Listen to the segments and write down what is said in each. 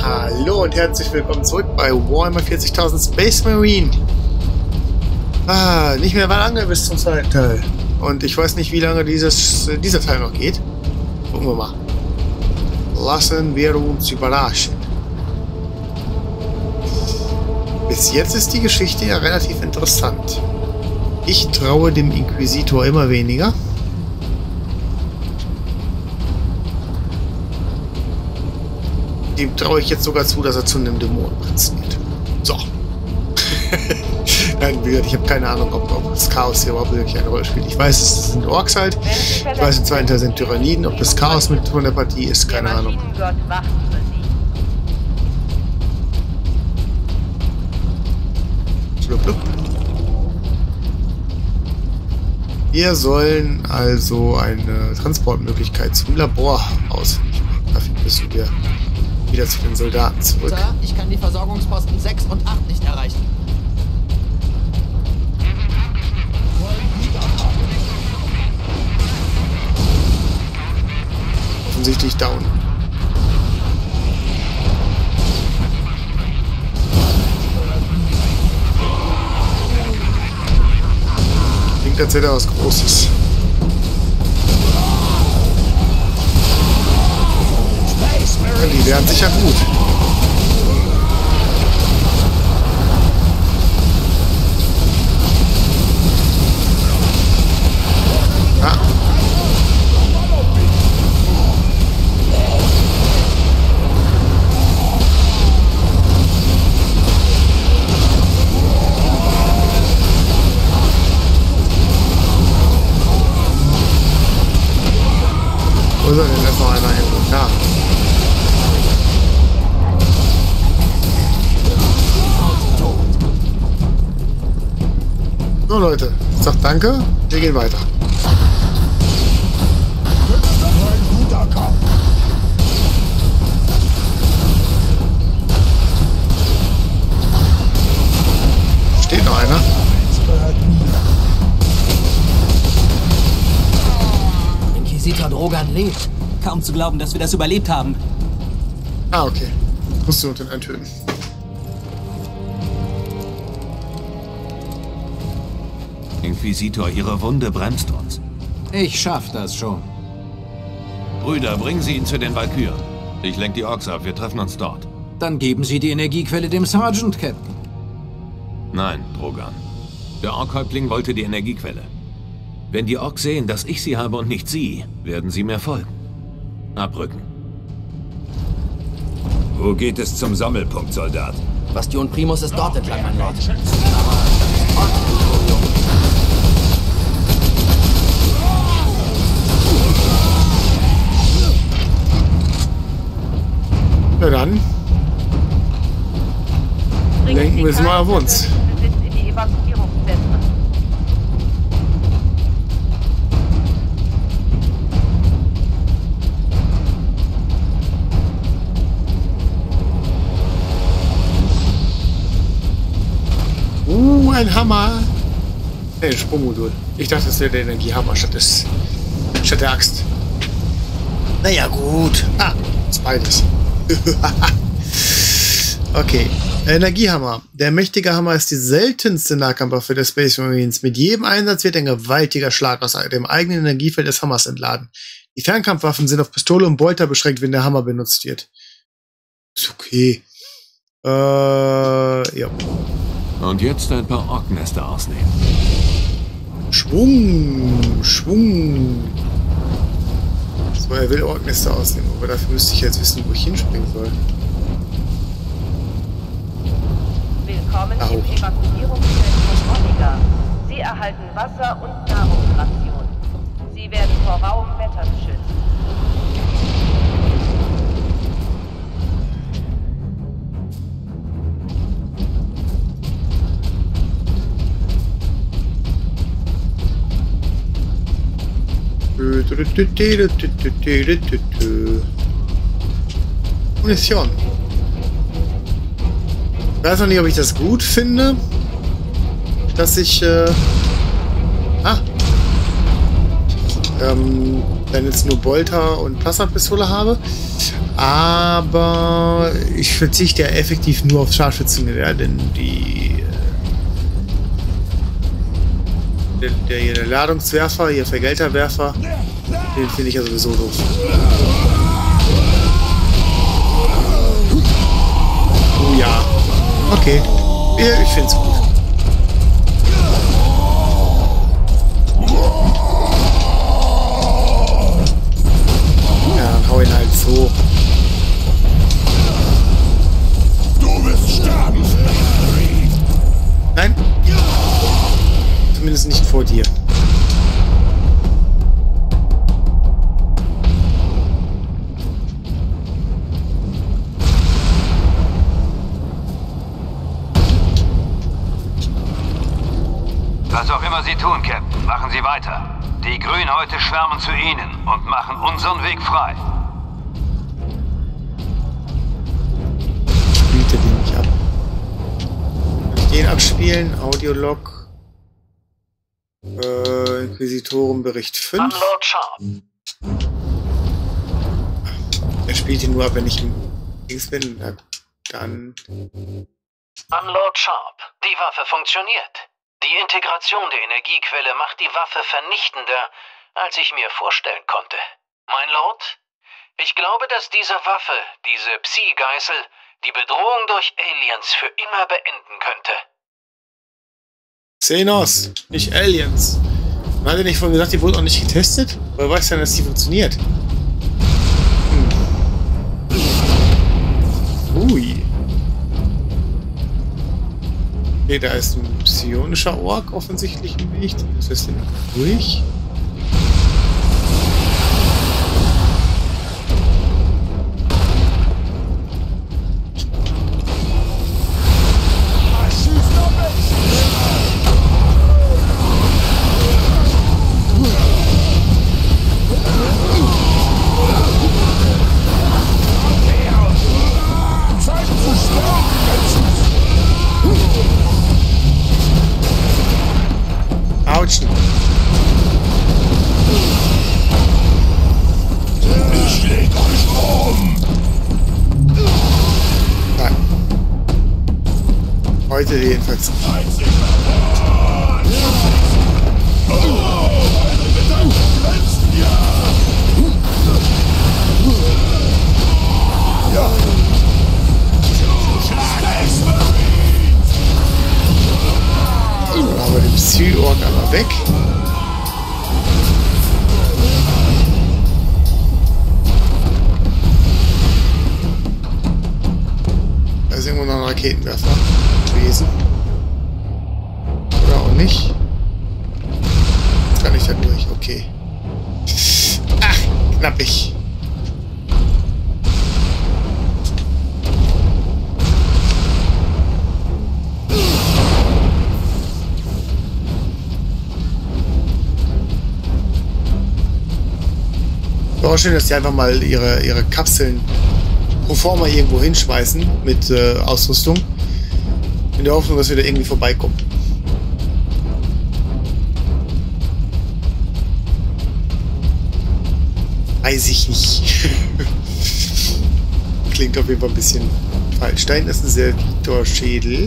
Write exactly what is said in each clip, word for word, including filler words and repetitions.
Hallo und herzlich willkommen zurück bei Warhammer vierzigtausend Space Marine. Ah, nicht mehr lange bis zum zweiten Teil. Und ich weiß nicht, wie lange dieses, dieser Teil noch geht. Gucken wir mal. Lassen wir uns überraschen. Bis jetzt ist die Geschichte ja relativ interessant. Ich traue dem Inquisitor immer weniger. Dem traue ich jetzt sogar zu, dass er zu einem Dämonenprinzen wird. So. Nein, ich habe keine Ahnung, ob, ob das Chaos hier überhaupt wirklich eine Rolle spielt. Ich weiß, es sind Orks halt. Ich weiß, im zweiten Teil sind Tyranniden. Ob das Chaos mit von der Partie ist, keine Ahnung. Blub, blub. Wir sollen also eine Transportmöglichkeit zum Labor ausfinden. Dafür müssen wir wieder zu den Soldaten zurück. Sir, ich kann die Versorgungsposten sechs und acht nicht erreichen. Offensichtlich down. Klingt, als hätte er was Großes. Die werden sicher gut. Ah. Wo soll denn jetzt noch einer hin? Da. So Leute, sagt danke, wir gehen weiter. Steht noch einer? Inquisitor Drogan lebt. Kaum zu glauben, dass wir das überlebt haben. Ah, okay. Musst du uns den eintöten. Inquisitor, Ihre Wunde bremst uns. Ich schaff das schon. Brüder, bringen Sie ihn zu den Valkyren. Ich lenke die Orks ab, wir treffen uns dort. Dann geben Sie die Energiequelle dem Sergeant, Captain. Nein, Drogan. Der Ork-Häuptling wollte die Energiequelle. Wenn die Orks sehen, dass ich sie habe und nicht Sie, werden sie mir folgen. Abrücken. Wo geht es zum Sammelpunkt, Soldat? Bastion Primus ist dort entlang, mein Lord. Na dann. Lenken wir es mal auf uns. Uh, ein Hammer. Ne, ein Sprungmodul. Ich dachte, das wäre der Energiehammer statt, des, statt der Axt. Naja, gut. Ah, das ist beides. Okay. Energiehammer. Der mächtige Hammer ist die seltenste Nahkampfwaffe der Space Marines. Mit jedem Einsatz wird ein gewaltiger Schlag aus dem eigenen Energiefeld des Hammers entladen. Die Fernkampfwaffen sind auf Pistole und Bolter beschränkt, wenn der Hammer benutzt wird. Ist okay. Äh, ja. Und jetzt ein paar Orknester ausnehmen. Schwung, Schwung. So, er will Orknester ausnehmen, aber dafür müsste ich jetzt wissen, wo ich hinspringen soll. Willkommen im Evakuierungszentrum Omega. Sie erhalten Wasser und Nahrungsration. Sie werden vor rauem Wetter geschützt. Munition. Ich weiß noch nicht, ob ich das gut finde, dass ich äh, ah, ähm, dann jetzt nur Bolter und Plasmapistole habe. Aber ich verzichte ja effektiv nur auf Scharfschützengewehr, denn die der, der, der Ladungswerfer, hier Vergelterwerfer, den finde ich ja sowieso doof. Oh ja. Okay. Ja, ich finde es gut. Ja, dann hau ihn halt so. Du wirst sterben. Nein. Zumindest nicht vor dir. Was auch immer Sie tun, Captain, machen Sie weiter. Die Grünhäute schwärmen zu Ihnen und machen unseren Weg frei. Spielt er den nicht ab? Kann ich den abspielen? Audiolog. Äh, Inquisitorenbericht fünf. An Lord Sharp. Er spielt ihn nur ab, wenn ich im Dings bin. Na, dann. An Lord Sharp. Die Waffe funktioniert. Die Integration der Energiequelle macht die Waffe vernichtender, als ich mir vorstellen konnte. Mein Lord, ich glaube, dass diese Waffe, diese Psi-Geißel, die Bedrohung durch Aliens für immer beenden könnte. Xenos, nicht Aliens. Man hat ja nicht vorhin gesagt, die wurde auch nicht getestet? Woher weiß denn, dass die funktioniert? Hm. Ui. Okay, da ist ein psionischer Ork offensichtlich im Weg. Was ist denn durch? Autschen. Ich leg euch um. Nein. Heute jedenfalls. Aber den Psy-Ork einmal weg. Da ist irgendwo noch ein Raketenwerfer gewesen. Oder auch nicht. Jetzt kann ich da durch. Okay. Ach, knappig. Auch schön, dass die einfach mal ihre, ihre Kapseln pro forma irgendwo hinschmeißen mit äh, Ausrüstung. In der Hoffnung, dass wir da irgendwie vorbeikommen. Weiß ich nicht. Klingt auf jeden Fall ein bisschen falsch. Da hinten ist ein Servitorschädel.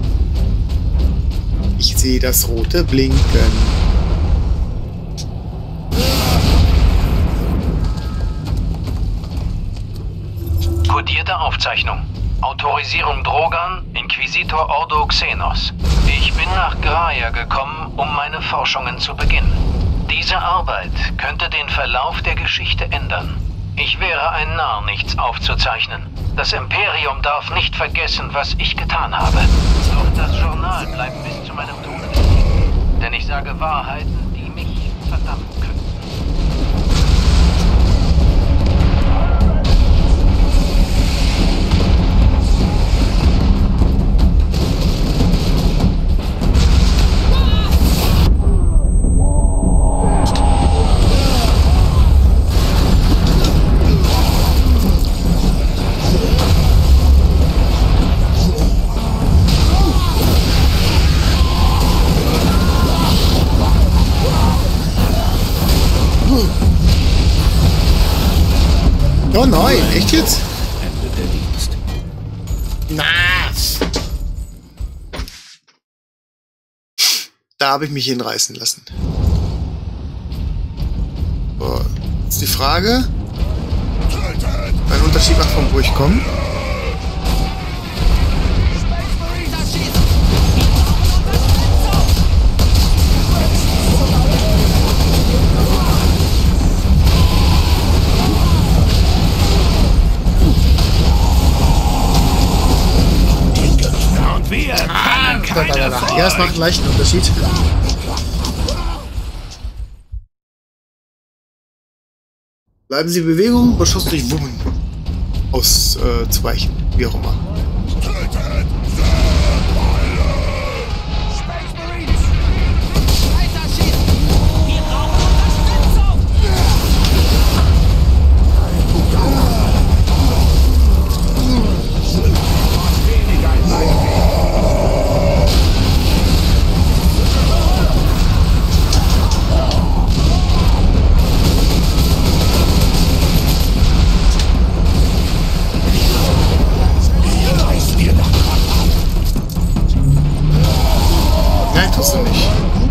Ich sehe das rote Blinken. Kodierte Aufzeichnung. Autorisierung Drogan, Inquisitor Ordo Xenos. Ich bin nach Graia gekommen, um meine Forschungen zu beginnen. Diese Arbeit könnte den Verlauf der Geschichte ändern. Ich wäre ein Narr, nichts aufzuzeichnen. Das Imperium darf nicht vergessen, was ich getan habe. Doch das Journal bleibt bis zu meinem Tod wichtig. Denn ich sage Wahrheiten, die mich verdammen können. nein, echt jetzt? Ende der Dienst. Na. Da habe ich mich hinreißen lassen. So, jetzt die Frage. Ein Unterschied macht, von wo ich komme. Und wir Ah, können da, da, da, da. Ja, es macht einen leichten Unterschied. Bleiben Sie in Bewegung, Beschuss durch Wummen auszuweichen, äh, wie auch immer. Nein, tust du nicht.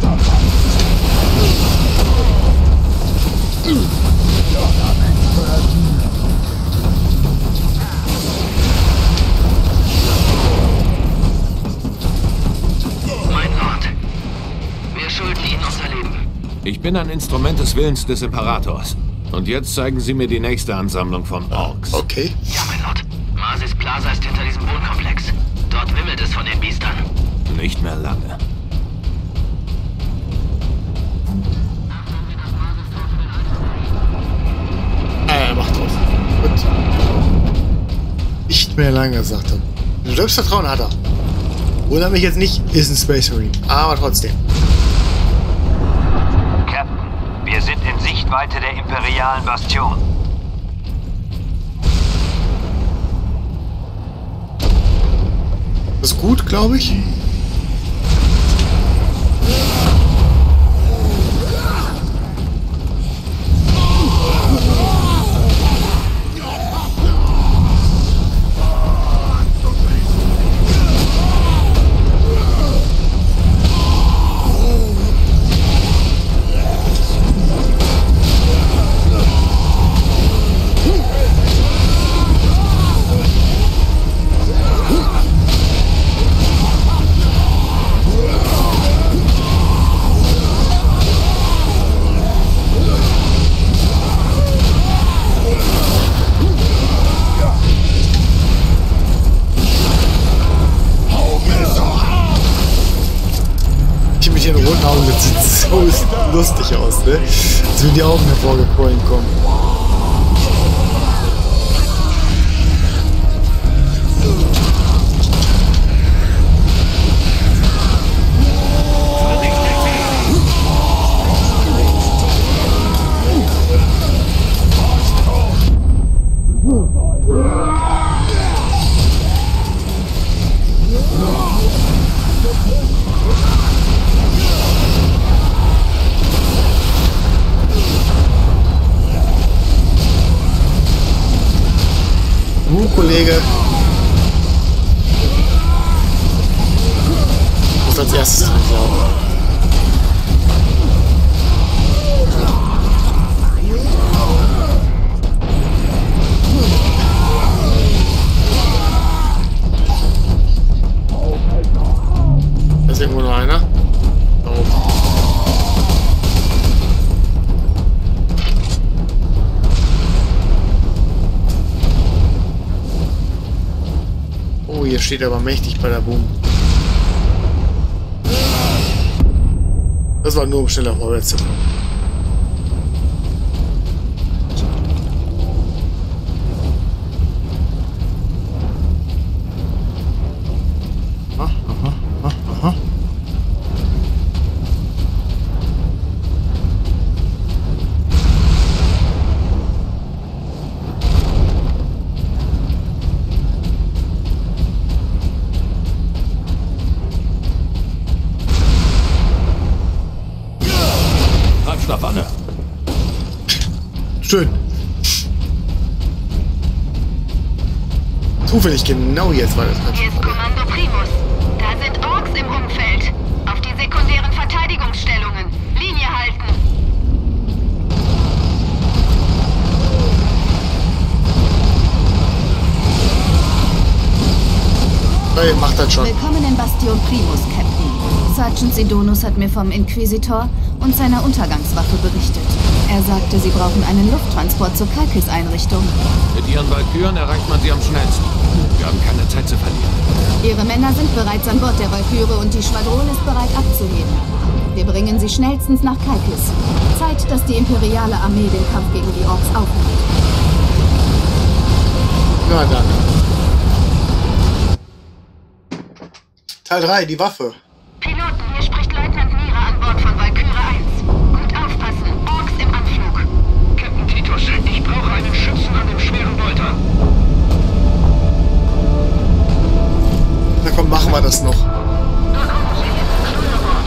Mein Lord, wir schulden Ihnen unser Leben. Ich bin ein Instrument des Willens des Imperators. Und jetzt zeigen Sie mir die nächste Ansammlung von Orks. Okay. Ja, mein Lord. Masis Plaza ist hinter diesem Wohnkomplex. Dort wimmelt es von den Biestern. Nicht mehr lange. Ah, er macht drauf. Gut. Nicht mehr lange, sagt er. Selbstvertrauen hat er. Wundert mich jetzt nicht, ist ein Space Marine. Aber trotzdem. Captain, wir sind in Sichtweite der imperialen Bastion. Das ist gut, glaube ich. Das sieht so lustig aus, ne? Als würden die Augen hervorgequollen kommen. Uh, Kollege. Ich muss als erstes dran glauben. Da ist irgendwo noch einer. Da oben. Oh, hier steht aber mächtig bei der Boom. Das war nur, um schneller vorwärts zu kommen. Aha, aha, aha, aha. Treibstoff, Anne. Schön. Zufällig genau jetzt war das ganz Hier ist Kommando Primus. Da sind Orks im Umfeld. Auf die sekundären Verteidigungsstellungen. Linie halten. Hey, macht das schon. Willkommen in Bastion Primus, Captain. Sergeant Sidonus hat mir vom Inquisitor und seiner Untergangswaffe berichtet. Er sagte, sie brauchen einen Lufttransport zur Kalkis-Einrichtung. Mit ihren Valkyren erreicht man sie am schnellsten. Wir haben keine Zeit zu verlieren. Ihre Männer sind bereits an Bord der Valkyre und die Schwadron ist bereit abzuheben. Wir bringen sie schnellstens nach Kalkis. Zeit, dass die imperiale Armee den Kampf gegen die Orks aufnimmt. Na dann. Teil drei, die Waffe. Piloten, hier spricht Leutnant Mira an Bord von Valkyrie eins. Gut aufpassen, Orks im Anflug. Captain Titus, ich brauche einen Schützen an dem schweren Bolter. Na komm, machen wir das noch. Da kommen sie, Steuerbord.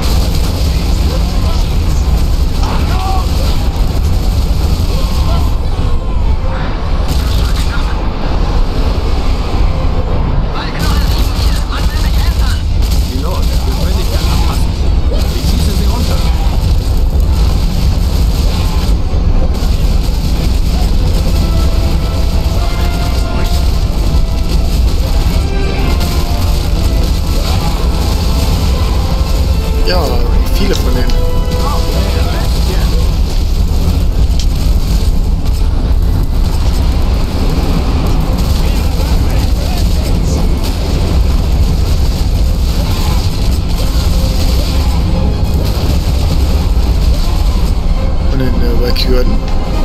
Pilot, Geschwindigkeit anpassen. Ich schieße sie runter. Ja, viele von denen. Von den äh, Valkyren.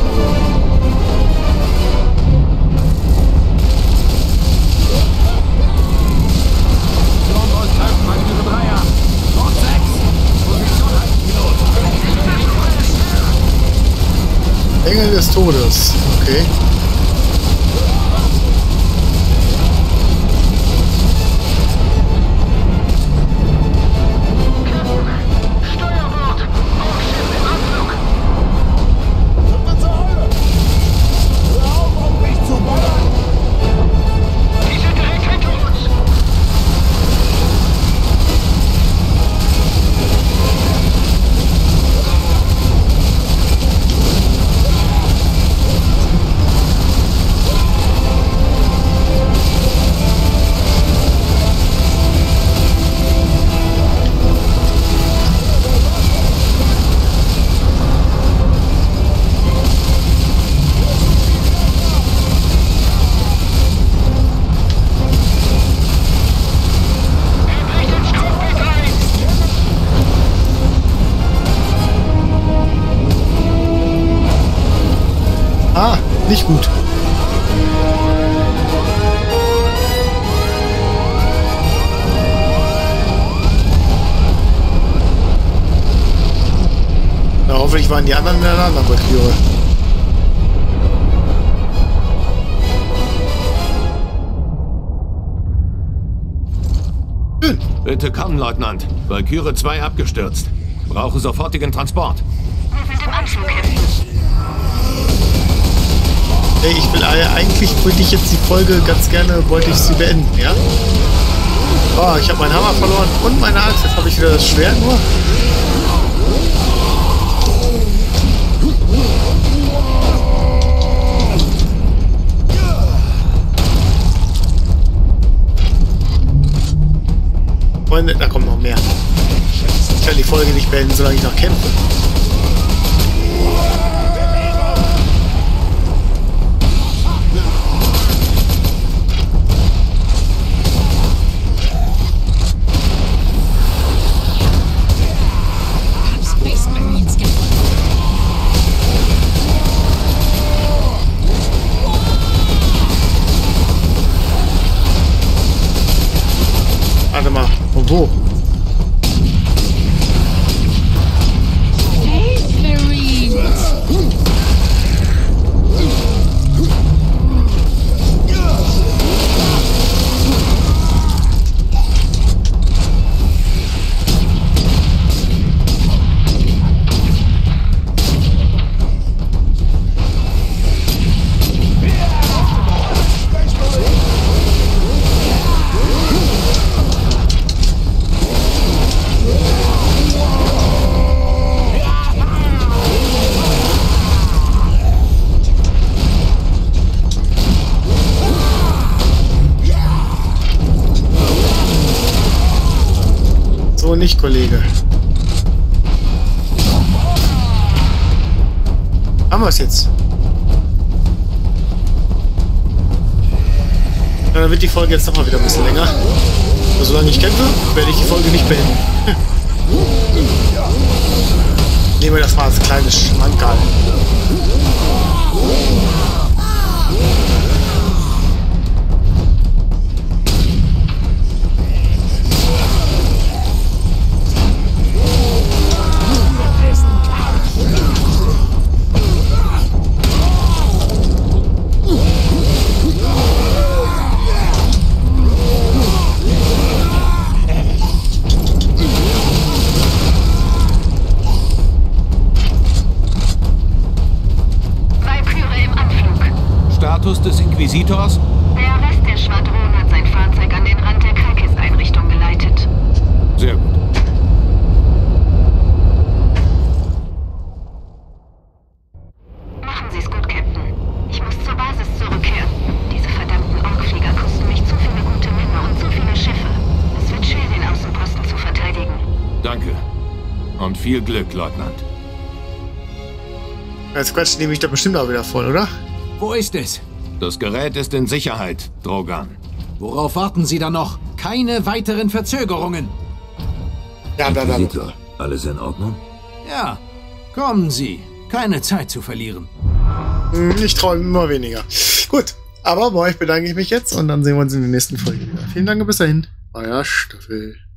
Engel des Todes. Okay. Steuerbord. Orkschiff im Anflug. Die sind direkt hinter uns. Ah, nicht gut. Na, hoffentlich waren die anderen in einer anderen Valkyrie. Schön. Bitte kommen, Leutnant. Valkyrie zwei abgestürzt. Brauche sofortigen Transport. Wir sind im Anflug, Captain. Hey, ich will eigentlich wollte ich jetzt die Folge ganz gerne wollte ich sie beenden, ja? Oh, ich habe meinen Hammer verloren und meine Axt. Jetzt habe ich wieder das Schwert nur. Freunde, da kommt noch mehr. Ich kann die Folge nicht beenden, solange ich noch kämpfe. Warte mal, von wo? wohl nicht, Kollege. Haben wir es jetzt? Ja, dann wird die Folge jetzt nochmal wieder ein bisschen länger. Aber solange ich kämpfe, werde ich die Folge nicht beenden. Nehmen wir das mal als kleines Schmankerl. Status des Inquisitors? Der Rest der Schwadron hat sein Fahrzeug an den Rand der Kalkis-Einrichtung geleitet. Sehr gut. Machen Sie es gut, Captain. Ich muss zur Basis zurückkehren. Diese verdammten Orkflieger kosten mich zu viele gute Männer und zu viele Schiffe. Es wird schwer, den Außenposten zu verteidigen. Danke. Und viel Glück, Leutnant. Jetzt quatschen die mich doch bestimmt auch wieder voll, oder? Wo ist es? Das Gerät ist in Sicherheit, Drogan. Worauf warten Sie da noch? Keine weiteren Verzögerungen. Ja, bla bla. Inquisitor, alles in Ordnung? Ja, kommen Sie. Keine Zeit zu verlieren. Ich traue immer weniger. Gut, aber bei euch bedanke ich mich jetzt und dann sehen wir uns in der nächsten Folge wieder. Vielen Dank, bis dahin. Euer Staffel.